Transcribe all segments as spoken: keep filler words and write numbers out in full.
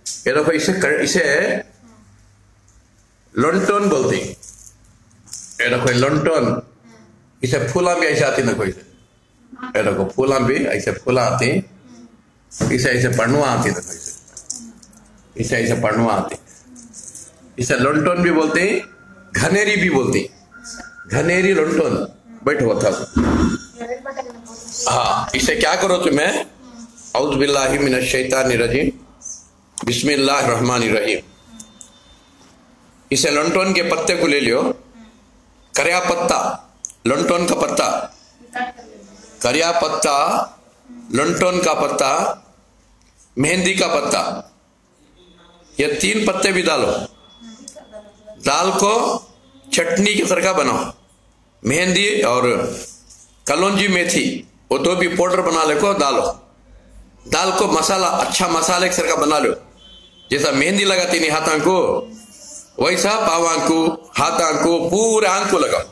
ये देखो इसे इसे लंटन बोलते हैं। ये देखो लंटन, इसे फूला भी ऐसे आती ना कोई से। ये देखो फूला भी ऐसे फूला आती, इसे ऐसे पढ़नुआ आती ना कोई से, इसे ऐसे पढ़नुआ आती। इसे लंटन भी बोलते हैं, घनेरी भी बोलते हैं, घनेरी लंटन बैठो था। हाँ, इसे क्या करो तुम्हें, औज़ु बिल्लाहि मिनश शैतानिर रजीम, बिस्मिल्लाहिर रहमानिर रहीम। इसे लंटन के पत्ते को ले लियो, करिया पत्ता, लंटन का पत्ता, करिया पत्ता, लंटन का पत्ता, मेहंदी का पत्ता, ये तीन पत्ते भी डालो। दाल को चटनी की तरह बनाओ। मेहंदी और कलौंजी मेथी वो दो भी पाउडर बना ले को डालो। दाल को मसाला अच्छा मसाले की तरह बना लो, जैसा मेहंदी लगाती नहीं हाथां को, वैसा पावां को हाथां को पूरे आंख को लगाओ।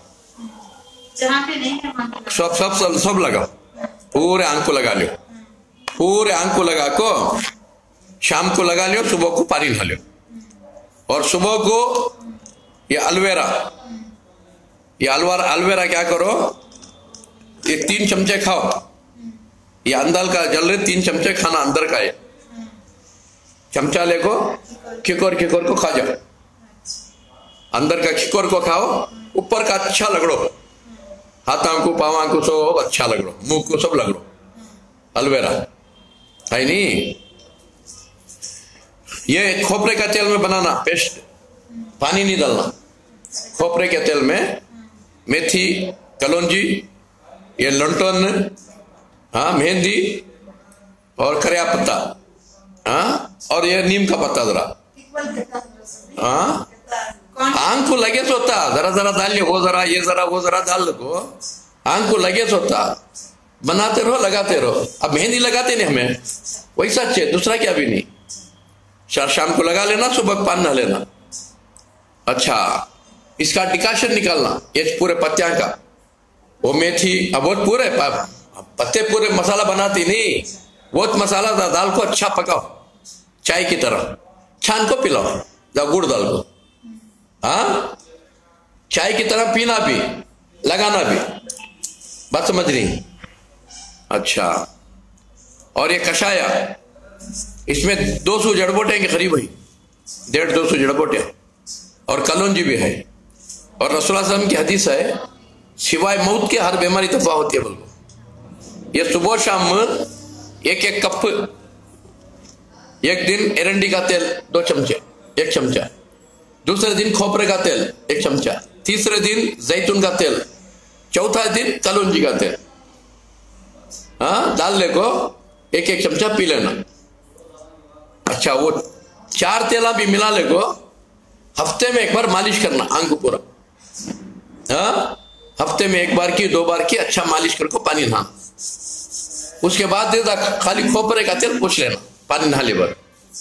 सब सब सब सब लगाओ, पूरे आंख को लगा लो। पूरे आंख को लगा को शाम को लगा लियो, सुबह को पानी नहा लो। और सुबह को ये अलवेरा, ये अलवार अलवेरा क्या करो, ये तीन चमचे खाओ। ये अंदर का जल रहे तीन चमचे खाना अंदर का है, चमचा ले को खिकोर खिकोर को खा जाओ। अंदर का खिकोर को खाओ, ऊपर का अच्छा लगड़ो, हाथां को पावां को सब अच्छा लगड़ो, मुंह को सब लगड़ो। अलवेरा है नहीं, ये खोपरे का तेल में बनाना पेस्ट, पानी नहीं डालना। खोपरे के तेल में मेथी, कलौंजी, ये लंटन, हाँ मेहंदी और करिया पत्ता, हाँ और ये नीम का पत्ता जरा, हाँ आंख को लगे सोता, जरा जरा डाल लियो, वो जरा ये जरा वो जरा डाल दो, आंख को लगे सोता। बनाते रहो, लगाते रहो। अब मेहंदी लगाते नहीं हमें, वैसा अच्छे, दूसरा क्या भी नहीं। चार शाम को लगा लेना, सुबह पान नहा लेना। अच्छा, इसका डिकाशन निकालना, ये पूरे पत्तियां का, वो मेथी, अब वो पूरे पत्ते पूरे मसाला बनाती नहीं, वो मसाला दाल को अच्छा पकाओ, चाय की तरह छान को पिलाओ, या गुड़ डाल को, हाँ चाय की तरह पीना भी, लगाना भी। बात समझ रही? अच्छा, और ये कषाया, इसमें दो सौ जड़बोटे के करीब हुई, डेढ़ दो सौ जड़बोटे, और कलौंजी भी है। और रसूलुल्लाह सल्लल्लाहु अलैहि वसल्लम की हदीस है, सिवाय मौत के हर बीमारी दफा होती है। बोलो, ये सुबह शाम एक एक कप, एक दिन एरंडी का तेल दो चमचे, एक चमचा, दूसरे दिन खोपरे का तेल एक चमचा, तीसरे दिन जैतून का तेल, चौथा दिन कलौंजी का तेल, हाँ डाल ले को एक एक चमचा पी लेना। अच्छा, वो चार तेला भी मिला ले को हफ्ते में एक बार मालिश करना आंख को पूरा, हाँ हफ्ते में एक बार की दो बार की अच्छा मालिश करके पानी नहा। उसके बाद दे खाली खोपरे का तेल पोछ लेना पानी नहाले पर।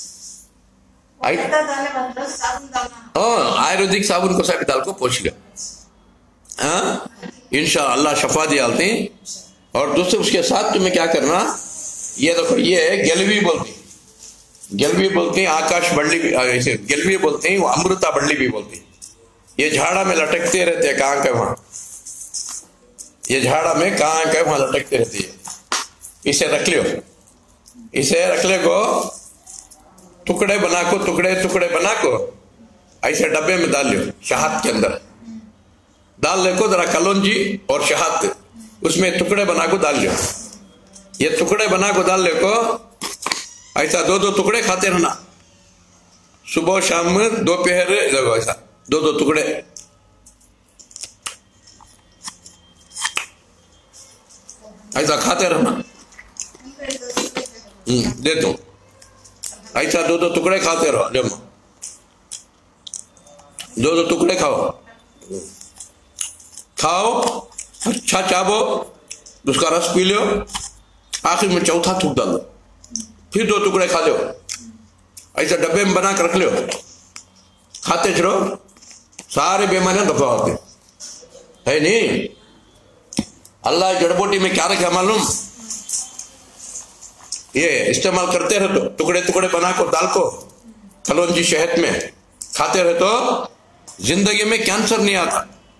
हाँ आयुर्वेदिक साबुन को सभी दाल को पोछ लिया, हाँ इंशाअल्लाह शफा दियालते हैं। और दूसरे उसके साथ तुम्हें क्या करना, ये देखो ये गेलवी बोलती, गेलवी बोलते हैं, आकाश बल्ली भी ऐसे गेलवी बोलते हैं, वो अमृता बल्ली भी बोलती है। ये झाड़ा में लटकते रहते हैं, कहाँ के वहां, ये झाड़ा में कहाँ के वहां लटकते रहती है। इसे रख लियो, इसे रख ले को टुकड़े बना को, टुकड़े टुकड़े बना को ऐसे डब्बे में डाल लियो, शहद के अंदर डाल ले को, जरा कलौंजी और शहद उसमें टुकड़े बना को डाल लियो। ये टुकड़े बना को डाल ले को ऐसा दो दो टुकड़े खाते रहना, सुबह शाम दोपहर, ऐसा दो दो टुकड़े। ऐसा खाते रहना, दे दो ऐसा दो दो टुकड़े खाते रहो, जमा दो दो टुकड़े खाओ, खाओ अच्छा चाबो, उसका रस पी लो, आखिर में चौथा थूक डाल दो, फिर दो टुकड़े खा लो, ऐसा डब्बे में बना कर रख लो, खाते चलो, सारे बीमारियां दफा होते है नहीं। अल्लाह जड़बोटी में क्या रखे मालूम, ये इस्तेमाल करते रहो, तो टुकड़े टुकड़े बना को दाल को कलौंजी शहद में खाते रहे तो जिंदगी में कैंसर नहीं आता।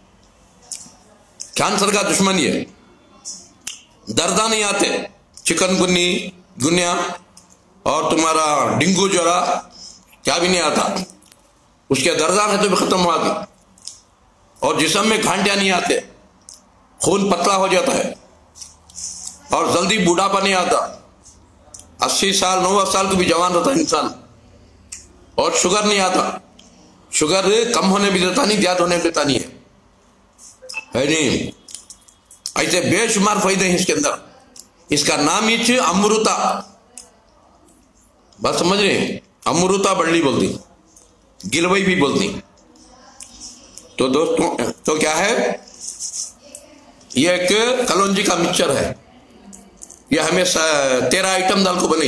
कैंसर का दुश्मन ये, दर्दा नहीं आते, चिकनगुनी गुनिया और तुम्हारा डेंगू ज्वरा क्या भी नहीं आता, उसके दर्दा है तो भी खत्म हुआ गया। और जिस्म में घांटियां नहीं आते, खून पतला हो जाता है और जल्दी बूढ़ापा नहीं आता। अस्सी साल नौ साल को भी जवान रहता है इंसान। और शुगर नहीं आता, शुगर कम होने भी देता नहीं, ज्यादा होने भी देता नहीं है, है नहीं। ऐसे बेशुमार फायदे हैं इसके अंदर। इसका नाम ही च अमृता, बात समझ रहे हैं? अमृता बड़ली बोलती, गिलवई भी बोलती। तो दोस्तों तो क्या है, ये एक कलौंजी का मिक्सचर है। ये हमें तेरह आइटम दाल को बनी।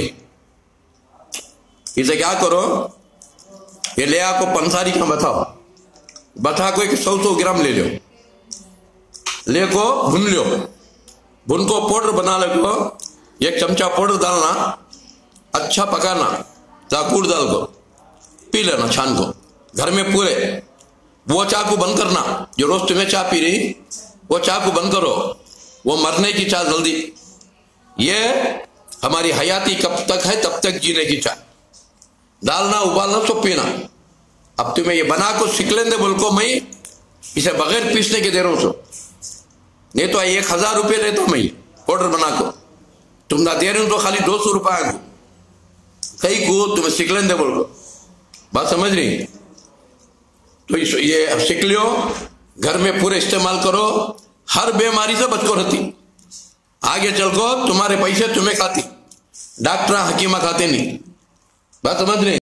इसे क्या करो, ये ले आपको पंसारी का बताओ, बता को एक सौ सौ ग्राम ले लो, ले को भून लो, भून को पाउडर बना लो। एक चमचा पाउडर डालना, अच्छा पकाना, चाकू डाल को पी लेना छान को घर में पूरे। वो चाकू बंद करना, जो रोज तुम्हें चाय पी रही वो चाकू बंद करो, वो मरने की चाय जल्दी। ये हमारी हयाती कब तक है तब तक जीने की चाय। डालना, उबालना, सब पीना। अब तुम्हें ये बना को सीख लेंगे बोल को मैं इसे बगैर पीसने के दे रहा हूं, नहीं तो एक हजार रुपये लेता हूं मैं पाउडर बना को, तुम ना दे रहे हो तो खाली दो सौ रुपया कहीं को तुम्हें सीख लेंगे बोल को। बात समझ रही? तो ये अब सीख लियो, घर में पूरे इस्तेमाल करो, हर बीमारी से बच को रहती। आगे चल को तुम्हारे पैसे तुम्हें खाती, डॉक्टर हकीमा खाते नहीं। बात समझ रहे?